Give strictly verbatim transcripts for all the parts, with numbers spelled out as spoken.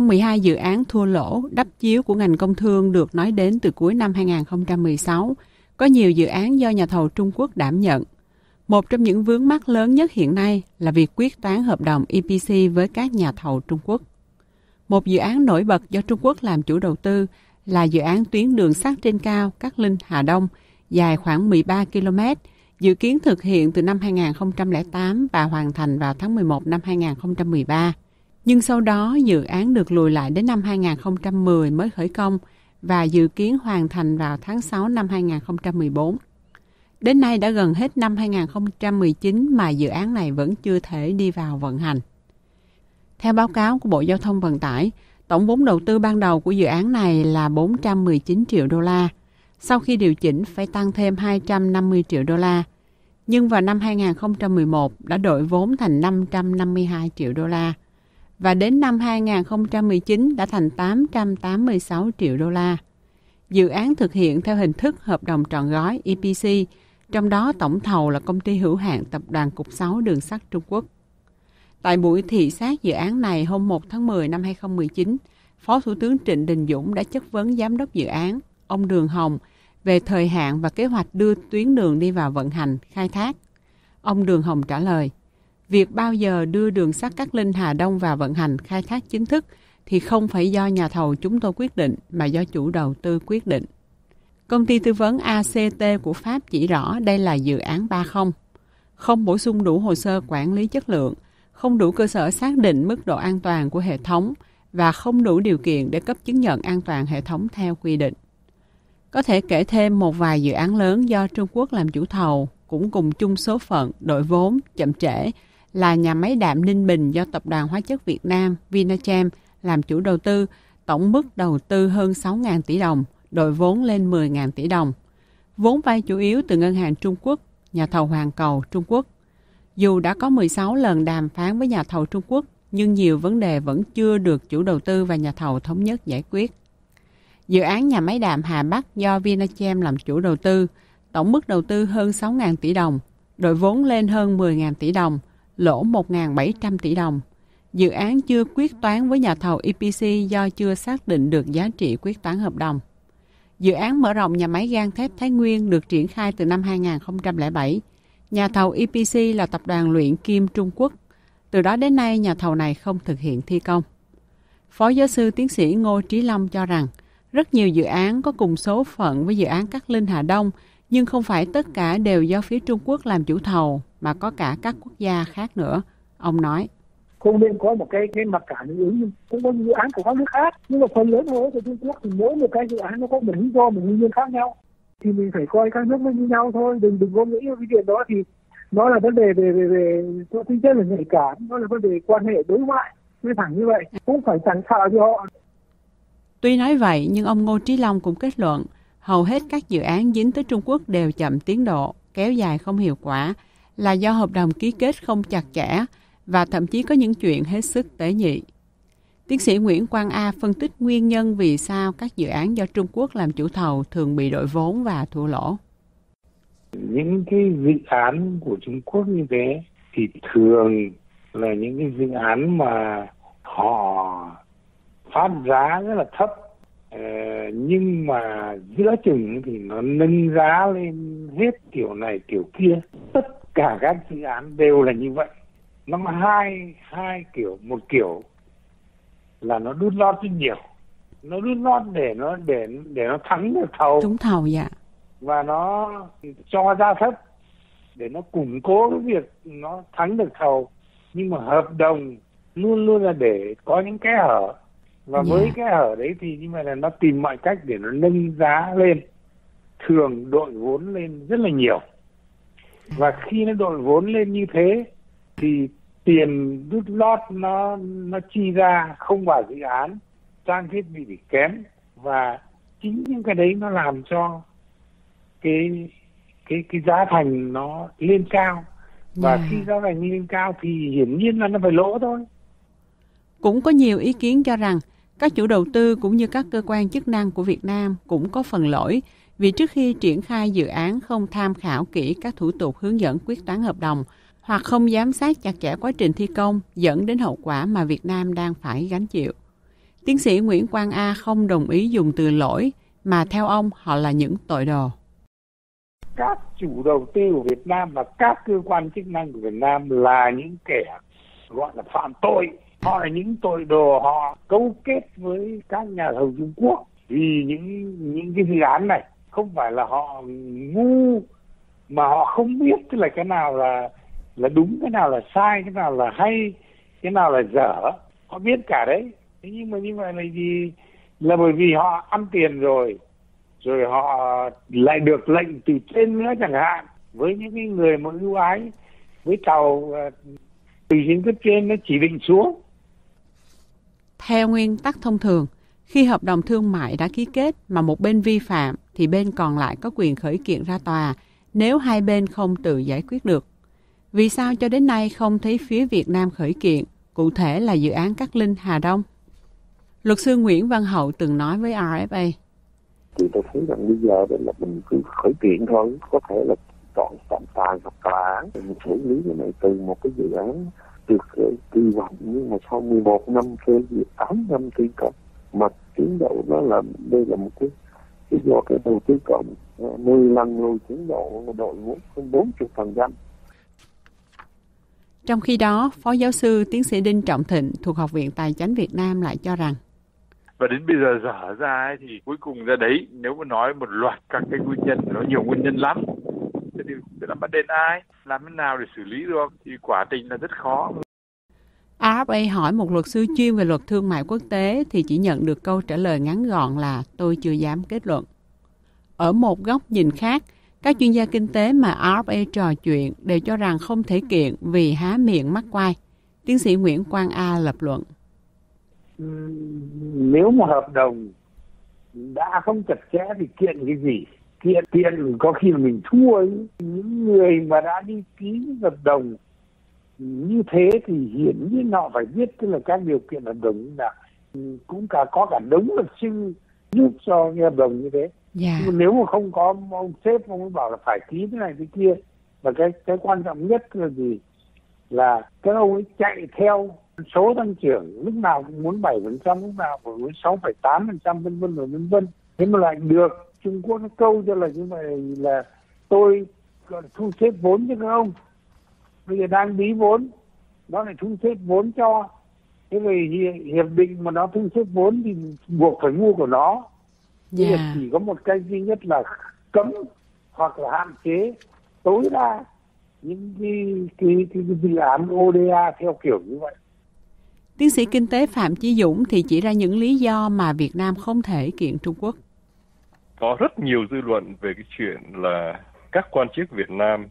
Trong mười hai dự án thua lỗ, đắp chiếu của ngành công thương được nói đến từ cuối năm hai không một sáu, có nhiều dự án do nhà thầu Trung Quốc đảm nhận. Một trong những vướng mắc lớn nhất hiện nay là việc quyết toán hợp đồng e pê xê với các nhà thầu Trung Quốc. Một dự án nổi bật do Trung Quốc làm chủ đầu tư là dự án tuyến đường sắt trên cao Cát Linh - Hà Đông, dài khoảng mười ba ki lô mét, dự kiến thực hiện từ năm hai không không tám và hoàn thành vào tháng mười một năm hai không một ba. Nhưng sau đó dự án được lùi lại đến năm hai không một không mới khởi công và dự kiến hoàn thành vào tháng sáu năm hai không một bốn. Đến nay đã gần hết năm hai không một chín mà dự án này vẫn chưa thể đi vào vận hành. Theo báo cáo của Bộ Giao thông Vận tải, tổng vốn đầu tư ban đầu của dự án này là bốn trăm mười chín triệu đô la. Sau khi điều chỉnh phải tăng thêm hai trăm năm mươi triệu đô la. Nhưng vào năm hai không một một đã đội vốn thành năm trăm năm mươi hai triệu đô la. Và đến năm hai không một chín đã thành tám trăm tám mươi sáu triệu đô la. Dự án thực hiện theo hình thức hợp đồng trọn gói e pê xê, trong đó tổng thầu là công ty hữu hạn Tập đoàn Cục sáu Đường sắt Trung Quốc. Tại buổi thị sát dự án này hôm một tháng mười năm hai không một chín, Phó Thủ tướng Trịnh Đình Dũng đã chất vấn Giám đốc dự án, ông Đường Hồng, về thời hạn và kế hoạch đưa tuyến đường đi vào vận hành, khai thác. Ông Đường Hồng trả lời, việc bao giờ đưa đường sắt Cát Linh - Hà Đông vào vận hành, khai thác chính thức thì không phải do nhà thầu chúng tôi quyết định mà do chủ đầu tư quyết định. Công ty tư vấn a xê tê của Pháp chỉ rõ đây là dự án ba không. Không bổ sung đủ hồ sơ quản lý chất lượng, không đủ cơ sở xác định mức độ an toàn của hệ thống và không đủ điều kiện để cấp chứng nhận an toàn hệ thống theo quy định. Có thể kể thêm một vài dự án lớn do Trung Quốc làm chủ thầu cũng cùng chung số phận, đội vốn, chậm trễ là nhà máy đạm Ninh Bình do Tập đoàn Hóa chất Việt Nam Vinachem làm chủ đầu tư, tổng mức đầu tư hơn sáu nghìn tỷ đồng, đội vốn lên mười nghìn tỷ đồng. Vốn vay chủ yếu từ ngân hàng Trung Quốc, nhà thầu Hoàn Cầu Trung Quốc. Dù đã có mười sáu lần đàm phán với nhà thầu Trung Quốc, nhưng nhiều vấn đề vẫn chưa được chủ đầu tư và nhà thầu thống nhất giải quyết. Dự án nhà máy đạm Hà Bắc do Vinachem làm chủ đầu tư, tổng mức đầu tư hơn sáu nghìn tỷ đồng, đội vốn lên hơn mười nghìn tỷ đồng, lỗ một nghìn bảy trăm tỷ đồng. Dự án chưa quyết toán với nhà thầu e pê xê do chưa xác định được giá trị quyết toán hợp đồng. Dự án mở rộng nhà máy gang thép Thái Nguyên được triển khai từ năm hai không không bảy. Nhà thầu e pê xê là tập đoàn Luyện Kim Trung Quốc. Từ đó đến nay, nhà thầu này không thực hiện thi công. Phó giáo sư tiến sĩ Ngô Trí Long cho rằng, rất nhiều dự án có cùng số phận với dự án Cát Linh - Hà Đông, nhưng không phải tất cả đều do phía Trung Quốc làm chủ thầu, mà có cả các quốc gia khác nữa. Ông nói, không nên có một cái cái mặc cả những ứng, cũng có dự án của các nước khác, nhưng mà phần lớn của Trung Quốc thì mỗi một cái dự án nó có một lý do, một nguyên nhân khác nhau, thì mình phải coi các nước như nhau thôi, đừng đừng có nghĩ cái chuyện đó thì nó là vấn đề về về về có tính chất là nhạy cảm, nó là vấn đề quan hệ đối ngoại, nói thẳng như vậy, cũng phải chẳng sợ cho họ. Tuy nói vậy, nhưng ông Ngô Trí Long cũng kết luận, hầu hết các dự án dính tới Trung Quốc đều chậm tiến độ, kéo dài không hiệu quả, là do hợp đồng ký kết không chặt chẽ và thậm chí có những chuyện hết sức tế nhị. Tiến sĩ Nguyễn Quang A phân tích nguyên nhân vì sao các dự án do Trung Quốc làm chủ thầu thường bị đội vốn và thua lỗ. Những cái dự án của Trung Quốc như thế thì thường là những cái dự án mà họ phát giá rất là thấp, ờ, nhưng mà giữa chừng thì nó nâng giá lên hết kiểu này kiểu kia. Tất cả các dự án đều là như vậy. Nó có hai hai kiểu, một kiểu là nó đút lót rất nhiều, nó đút lót để nó để để nó thắng được thầu, trúng thầu dạ, và nó cho giá thấp để nó củng cố cái việc nó thắng được thầu, nhưng mà hợp đồng luôn luôn là để có những kẽ hở, và yeah. với cái hở đấy thì nhưng mà là nó tìm mọi cách để nó nâng giá lên, thường đội vốn lên rất là nhiều, và khi nó đội vốn lên như thế thì tiền đút lót nó nó chi ra không vào dự án, trang thiết bị bị kém, và chính những cái đấy nó làm cho cái cái cái giá thành nó lên cao, và yeah. khi giá thành lên cao thì hiển nhiên là nó phải lỗ thôi. Cũng có nhiều ý kiến cho rằng các chủ đầu tư cũng như các cơ quan chức năng của Việt Nam cũng có phần lỗi vì trước khi triển khai dự án không tham khảo kỹ các thủ tục hướng dẫn quyết toán hợp đồng hoặc không giám sát chặt chẽ quá trình thi công dẫn đến hậu quả mà Việt Nam đang phải gánh chịu. Tiến sĩ Nguyễn Quang A không đồng ý dùng từ lỗi, mà theo ông họ là những tội đồ. Các chủ đầu tư của Việt Nam và các cơ quan chức năng của Việt Nam là những kẻ gọi là phạm tội. Họ là những tội đồ, họ cấu kết với các nhà thầu Trung Quốc vì những những cái dự án này. Không phải là họ ngu mà họ không biết tức là cái nào là là đúng, cái nào là sai, cái nào là hay, cái nào là dở. Họ biết cả đấy. Thế nhưng mà như vậy là gì? Là bởi vì họ ăn tiền rồi, rồi họ lại được lệnh từ trên nữa chẳng hạn, với những cái người mà ưu ái, với tàu từ trên cấp trên nó chỉ định xuống. Theo nguyên tắc thông thường, khi hợp đồng thương mại đã ký kết mà một bên vi phạm thì bên còn lại có quyền khởi kiện ra tòa nếu hai bên không tự giải quyết được. Vì sao cho đến nay không thấy phía Việt Nam khởi kiện, cụ thể là dự án Cát Linh Hà Đông? Luật sư Nguyễn Văn Hậu từng nói với rờ ép a. Thì tôi thấy rằng bây giờ là mình cứ khởi kiện thôi, có thể là chọn trọng tài hoặc tòa án mình xử lý cái này từ một cái dự án được kỳ vọng, nhưng mà sau mười một năm phê duyệt, tám năm thi công mà tiến độ đó là đây là một cái cái do cái đầu tư cộng mười lần lùi tiến độ đội vốn hơn bốn mươi phần trăm. Trong khi đó, Phó Giáo sư Tiến sĩ Đinh Trọng Thịnh thuộc Học viện Tài chánh Việt Nam lại cho rằng và đến bây giờ dở ra ấy, thì cuối cùng ra đấy nếu mà nói một loạt các cái nguyên nhân, nó nhiều nguyên nhân lắm. Thế thì phải làm bắt đến ai, làm thế nào để xử lý được thì quả tình là rất khó. rờ ép a hỏi một luật sư chuyên về luật thương mại quốc tế thì chỉ nhận được câu trả lời ngắn gọn là tôi chưa dám kết luận. Ở một góc nhìn khác, các chuyên gia kinh tế mà rờ ép a trò chuyện đều cho rằng không thể kiện vì há miệng mắc quai. Tiến sĩ Nguyễn Quang A lập luận. Nếu mà hợp đồng đã không chặt chẽ thì kiện cái gì? Kiện kiện có khi là mình thua ấy. Những người mà đã đi ký hợp đồng như thế thì hiển nhiên họ phải biết tức là các điều kiện hợp đồng như nào. Cũng cả có cả đống luật sư giúp cho cái hợp đồng như thế. Yeah. Nhưng mà nếu mà không có ông sếp ông ấy bảo là phải ký thế này thế kia, và cái cái quan trọng nhất là gì? Là các ông ấy chạy theo số tăng trưởng, lúc nào cũng muốn bảy phần trăm, lúc nào cũng muốn sáu phẩy tám phần trăm, vân vân và vân vân. Thế mà lại được Trung Quốc nó câu cho là như vậy là tôi thu xếp vốn cho các ông. Bây giờ đang bí vốn, nó lại thu xếp vốn cho. Thế vì hiệp định mà nó thu xếp vốn thì buộc phải mua của nó. Bây giờ chỉ có một cái duy nhất là cấm hoặc là hạn chế tối đa những cái, cái, cái, cái dự án ô đê a theo kiểu như vậy. Tiến sĩ kinh tế Phạm Chí Dũng thì chỉ ra những lý do mà Việt Nam không thể kiện Trung Quốc. Có rất nhiều dư luận về cái chuyện là các quan chức Việt Nam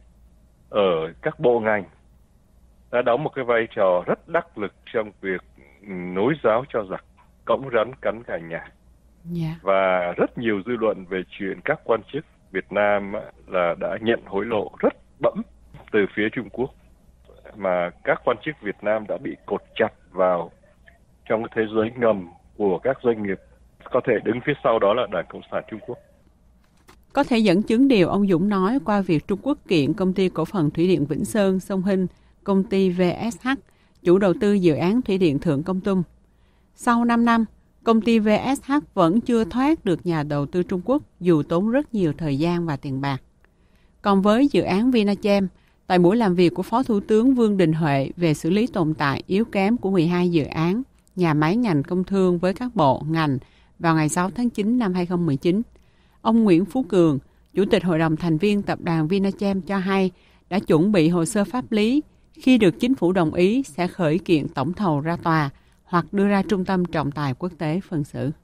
ở các bộ ngành đã đóng một cái vai trò rất đắc lực trong việc nối giáo cho giặc, cõng rắn cắn cả nhà. Yeah. Và rất nhiều dư luận về chuyện các quan chức Việt Nam là đã nhận hối lộ rất bẫm từ phía Trung Quốc, mà các quan chức Việt Nam đã bị cột chặt vào trong cái thế giới ngầm của các doanh nghiệp, có thể đứng phía sau đó là Đảng Cộng sản Trung Quốc. Có thể dẫn chứng điều ông Dũng nói qua việc Trung Quốc kiện công ty cổ phần thủy điện Vĩnh Sơn, Sông Hinh, công ty vê ét hát, chủ đầu tư dự án thủy điện Thượng Công Tum. Sau năm năm, công ty vê ét hát vẫn chưa thoát được nhà đầu tư Trung Quốc dù tốn rất nhiều thời gian và tiền bạc. Còn với dự án Vinachem, tại buổi làm việc của Phó Thủ tướng Vương Đình Huệ về xử lý tồn tại yếu kém của mười hai dự án nhà máy ngành công thương với các bộ, ngành vào ngày sáu tháng chín năm hai nghìn không trăm mười chín, ông Nguyễn Phú Cường, Chủ tịch Hội đồng thành viên tập đoàn Vinachem cho hay đã chuẩn bị hồ sơ pháp lý, khi được chính phủ đồng ý sẽ khởi kiện tổng thầu ra tòa hoặc đưa ra trung tâm trọng tài quốc tế phân xử.